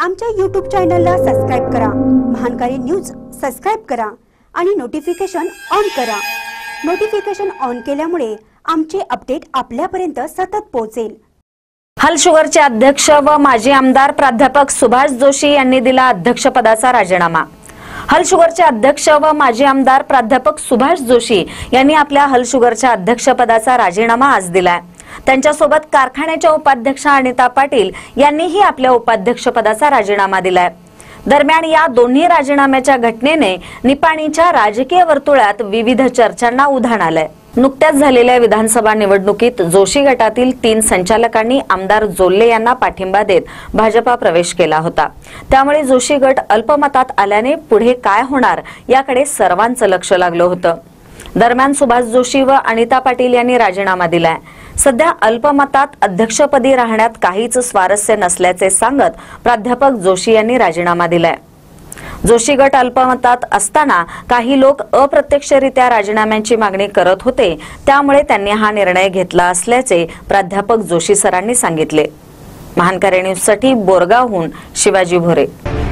आमच्या YouTube चॅनलला subscribe करा, महानकारी न्यूज सबस्क्राइब करा आणि नोटिफिकेशन ऑन करा। नोटिफिकेशन ऑन केल्यामुळे आमचे अपडेट आपल्यापर्यंत सतत पोहोचेल। हल शुगरचे अध्यक्ष व माजी आमदार प्राध्यापक सुभाष जोशी यांनी दिला अध्यक्षपदाचा राजीनामा। हल शुगरचे अध्यक्ष व माजी आमदार प्राध्यापक सुभाष जोशी यांनी आपल्या हल शुगरच्या अध्यक्षपदाचा राजीनामा आज दिलाय। त्यांच्यासोबत कारखान्याच्या उपाध्यक्ष अनिता पाटील यांनीही आपल्या उपाध्यक्षपदाचा राजीनामा दिलाय। दरम्यान या दोन्ही राजीनाम्याच्या घटनेने निपाणीच्या राजकीय वर्तुळात विविध चर्चांना उधाण आलंय। नुकत्याच झालेल्या विधानसभा निवडणुकीत जोशी गटातील 3 संचालकांनी आमदार जोल्ले यांना पाठिंबा देत भाजपा प्रवेश केला होता। त्यामुळे जोशी गट अल्पमतात आल्याने पुढे काय होणार याकडे सर्वांचं लक्ष लागलं होतं। दरम्यान सुभाष जोशी व अनिता पाटील यांनी राजीनामा दिलाय। सध्या अल्पमतात अध्यक्षपदी राहण्यात काहीच स्वारस्य नसल्याचे सांगत प्राध्यापक जोशी यांनी राजीनामा दिलाय। जोशी गट अल्पमतात असताना काही लोक अप्रत्यक्षरित्या राजीनाम्यांची मागणी करत होते, त्यामुळे त्यांनी हा निर्णय घेतला असल्याचे प्राध्यापक जोशी सरांनी सांगितले। महानकारी न्यूजसाठी बोरगावहून शिवाजी भोरे।